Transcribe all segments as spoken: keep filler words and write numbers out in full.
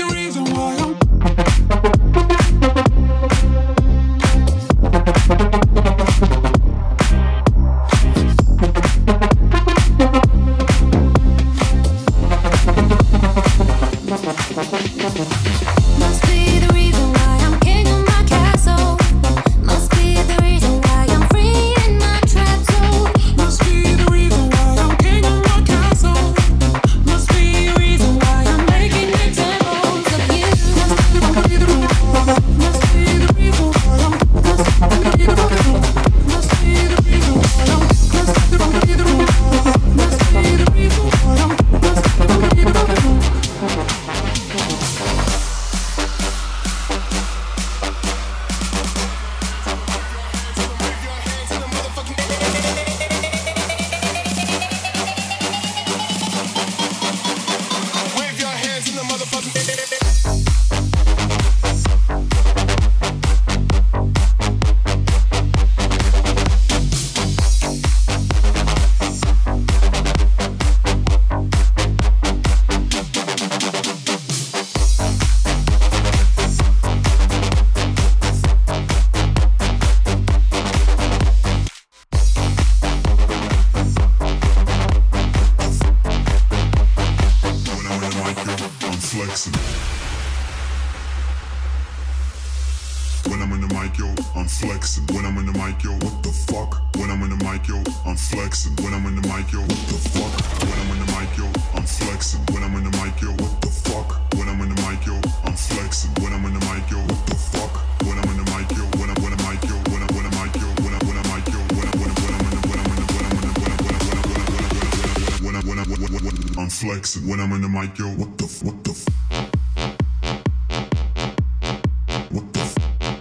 When I'm in the mic, yo, what the f, what the f, what the f,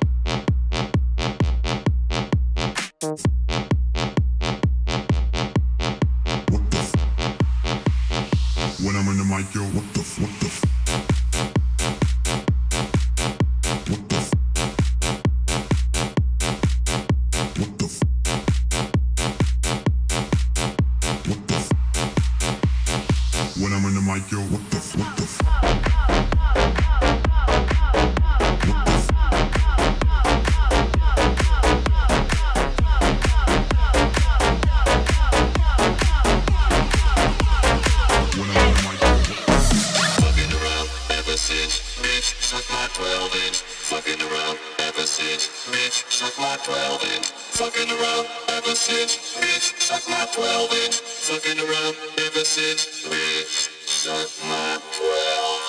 what the f, when I'm in the mic, yo, what the f, what the f, what the f, what the f, what the f, when I'm in the mic, yo, what the f, what the f, what the f, when I'm in the mic, yo, what the f. Fucking around ever since, bitch, suck my twelve inch. Fucking around ever since, bitch, suck my twelve inch. Fucking around ever since, bitch, suck my twelve inch. Fucking around ever since, bitch, suck my twelve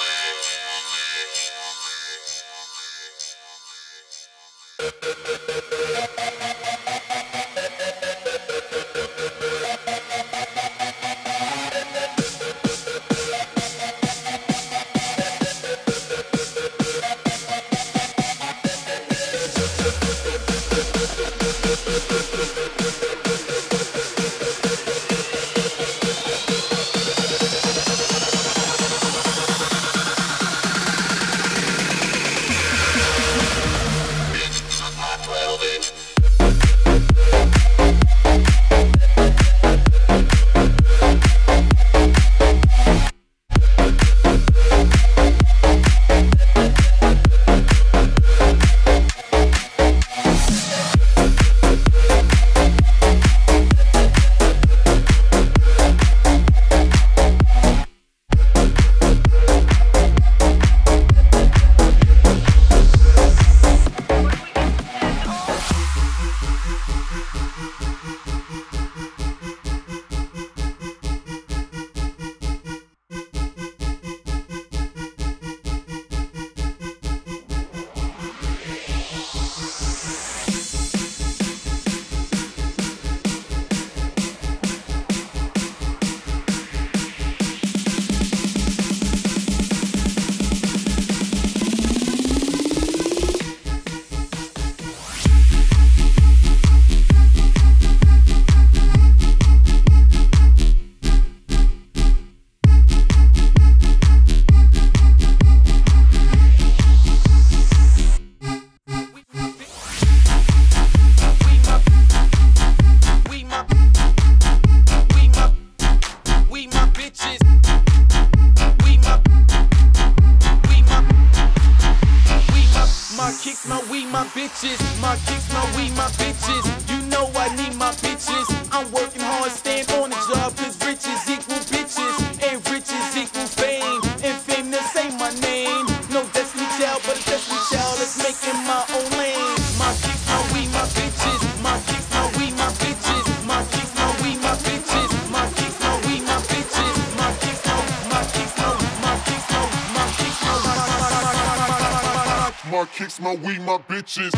kicks, my weed, my bitches. My kicks, my weed, my bitches. You know I need my bitches. I'm working hard, staying on the job, cause riches equal bitches. And riches equal fame. And fame, this ain't my name. No Destiny Child, but a Destiny Child that's making my own lane. My kicks, my weed, my bitches. My kicks, my weed, my bitches. My kicks, my weed, my bitches. My kicks, my weed, my bitches. My kicks, my, my kicks, my, my kicks, my, my kicks, my, my, my, my, my, my, My kicks, my weed, my bitches.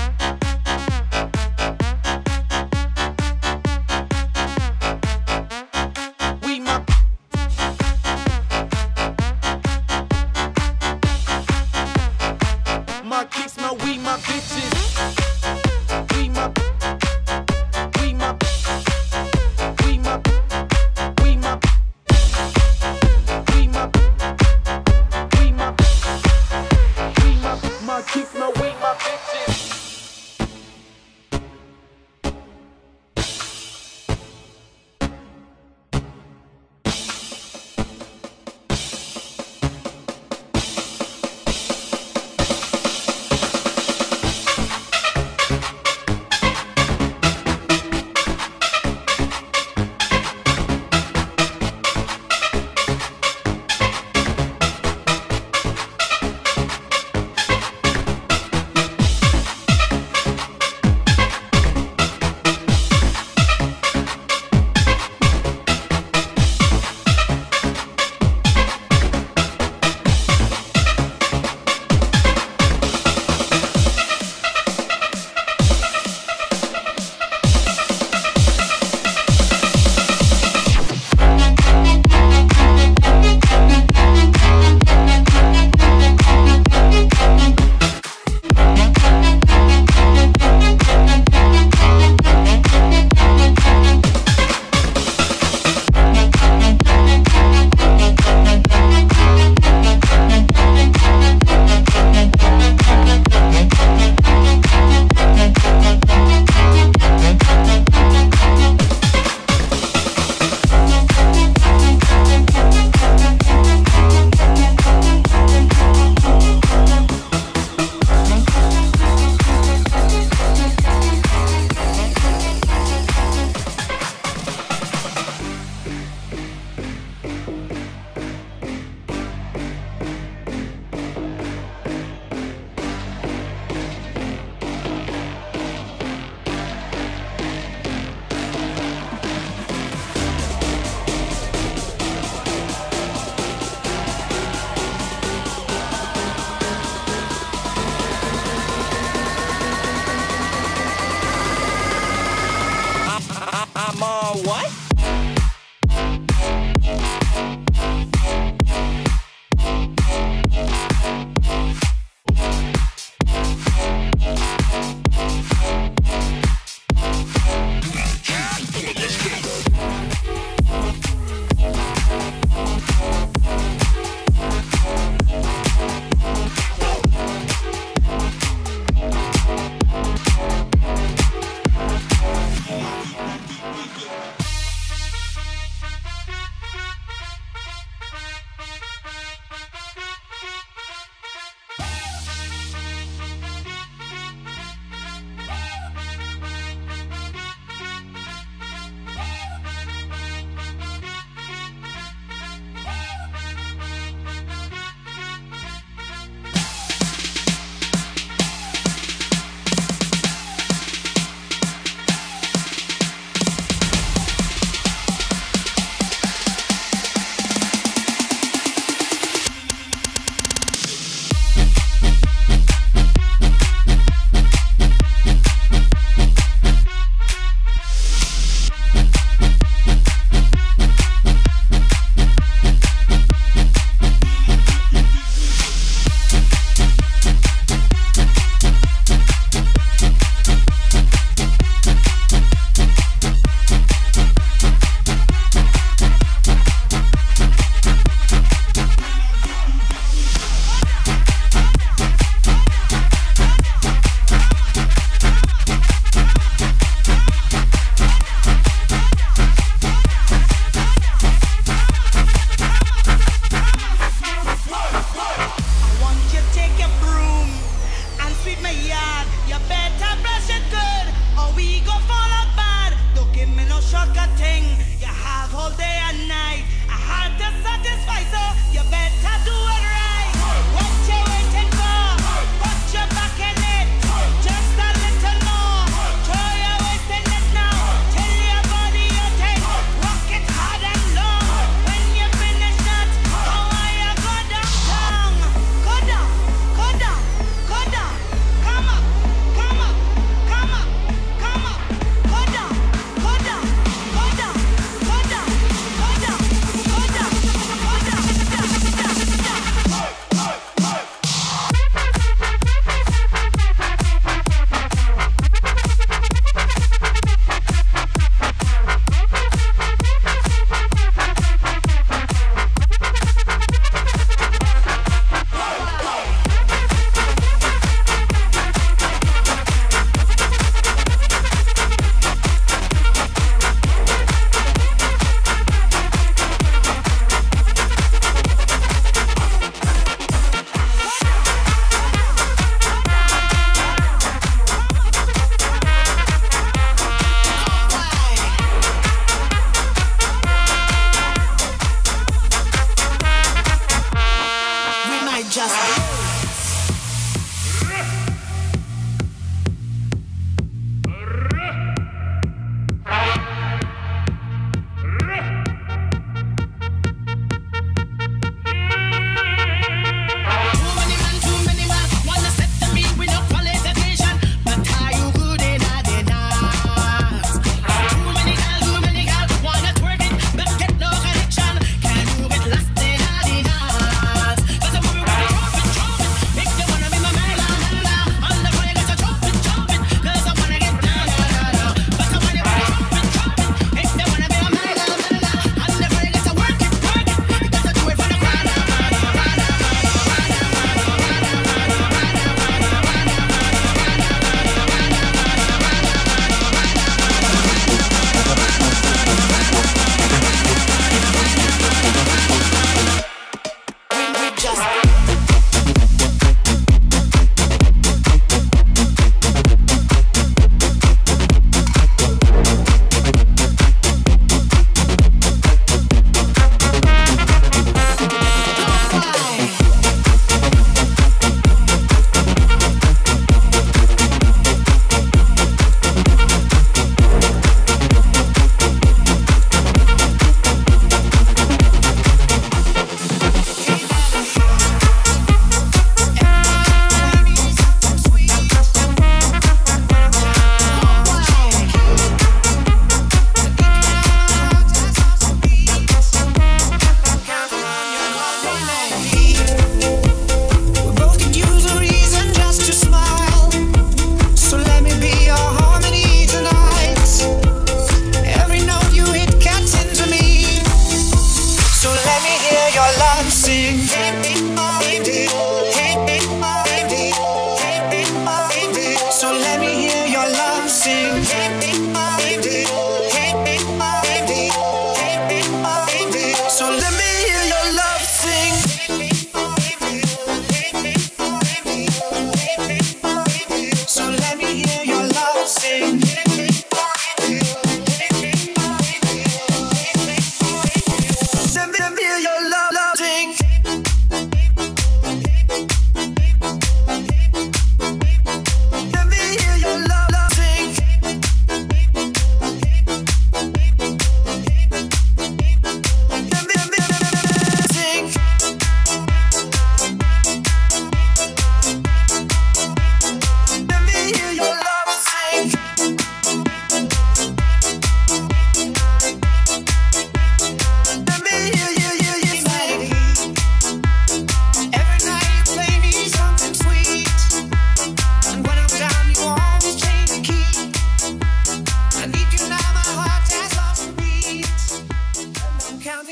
weed, my. My kicks, my weed, my bitches. Weed, my. Weed, my. Weed, my. Weed, my. Weed, my. Weed, my. Weed, my. My kicks, my weed, my bitches.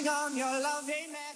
on your loving man.